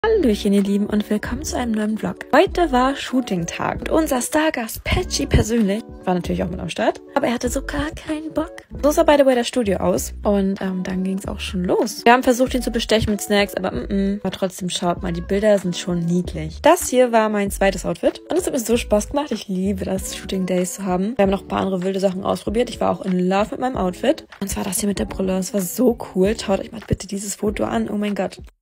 Hallöchen ihr Lieben und willkommen zu einem neuen Vlog. Heute war Shooting-Tag und unser Stargast Patchy persönlich war natürlich auch mit am Start, aber er hatte so gar keinen Bock. So sah by the way das Studio aus und dann ging es auch schon los. Wir haben versucht ihn zu bestechen mit Snacks, aber aber trotzdem schaut mal, die Bilder sind schon niedlich. Das hier war mein zweites Outfit und es hat mir so Spaß gemacht. Ich liebe das, Shooting-Days zu haben. Wir haben noch ein paar andere wilde Sachen ausprobiert. Ich war auch in Love mit meinem Outfit und zwar das hier mit der Brille. Es war so cool. Schaut euch mal bitte dieses Foto an. Oh mein Gott.